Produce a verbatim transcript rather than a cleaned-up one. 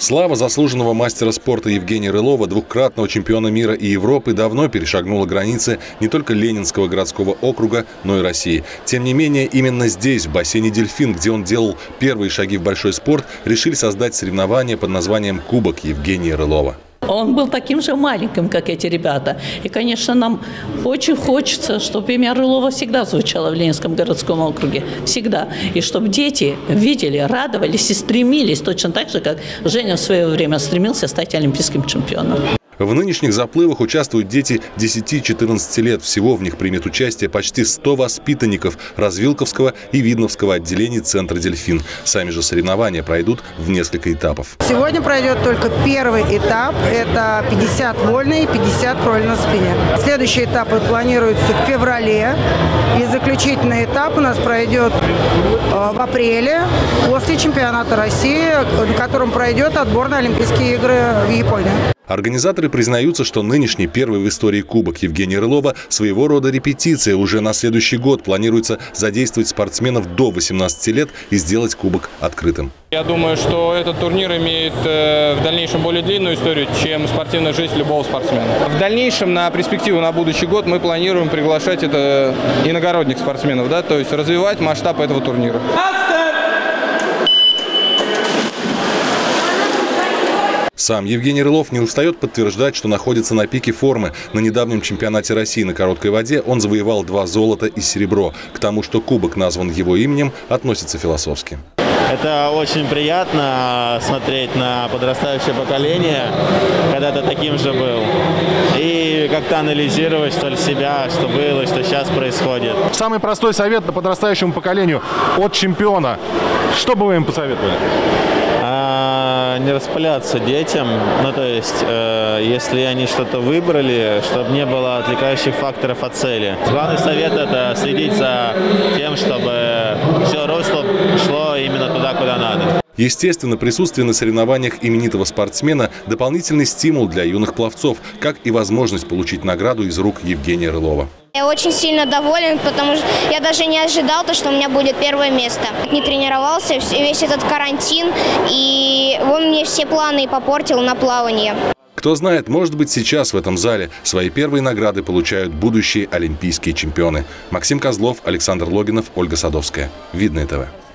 Слава заслуженного мастера спорта Евгения Рылова, двукратного чемпиона мира и Европы, давно перешагнула границы не только Ленинского городского округа, но и России. Тем не менее, именно здесь, в бассейне «Дельфин», где он делал первые шаги в большой спорт, решили создать соревнование под названием «Кубок Евгения Рылова». Он был таким же маленьким, как эти ребята. И, конечно, нам очень хочется, чтобы имя Рылова всегда звучало в Ленинском городском округе. Всегда. И чтобы дети видели, радовались и стремились, точно так же, как Женя в свое время стремился стать олимпийским чемпионом. В нынешних заплывах участвуют дети десяти-четырнадцати лет. Всего в них примет участие почти сто воспитанников Развилковского и Видновского отделений центра «Дельфин». Сами же соревнования пройдут в несколько этапов. Сегодня пройдет только первый этап. Это пятьдесят вольный и пятьдесят кроль на спине. Следующие этапы планируются в феврале. И заключительный этап у нас пройдет в апреле после чемпионата России, на котором пройдет отбор на Олимпийские игры в Японии. Организаторы признаются, что нынешний первый в истории Кубок Евгения Рылова своего рода репетиция. Уже на следующий год планируется задействовать спортсменов до восемнадцати лет и сделать Кубок открытым. Я думаю, что этот турнир имеет в дальнейшем более длинную историю, чем спортивная жизнь любого спортсмена. В дальнейшем, на перспективу на будущий год, мы планируем приглашать это иногородних спортсменов, да, то есть развивать масштаб этого турнира. Сам Евгений Рылов не устает подтверждать, что находится на пике формы. На недавнем чемпионате России на короткой воде он завоевал два золота и серебро. К тому, что кубок назван его именем, относится философски. Это очень приятно смотреть на подрастающее поколение, когда-то таким же был. И как-то анализировать, что ли, себя, что было, что сейчас происходит. Самый простой совет подрастающему поколению от чемпиона. Что бы вы им посоветовали? А, не распыляться детям. Ну, то есть, э, если они что-то выбрали, чтобы не было отвлекающих факторов от цели. Главный совет – это следить за тем, чтобы все русло шло именно туда, куда надо. Естественно, присутствие на соревнованиях именитого спортсмена – дополнительный стимул для юных пловцов, как и возможность получить награду из рук Евгения Рылова. Я очень сильно доволен, потому что я даже не ожидал, что у меня будет первое место. Не тренировался весь этот карантин, и он мне все планы попортил на плавание. Кто знает, может быть, сейчас в этом зале свои первые награды получают будущие олимпийские чемпионы. Максим Козлов, Александр Логинов, Ольга Садовская. Видное ТВ.